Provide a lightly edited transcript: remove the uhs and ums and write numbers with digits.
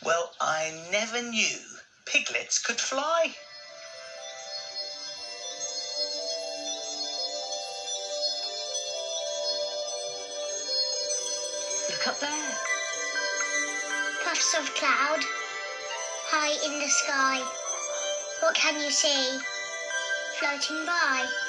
Well, I never knew piglets could fly. Look up there. Puffs of cloud, high in the sky. What can you see? Floating by.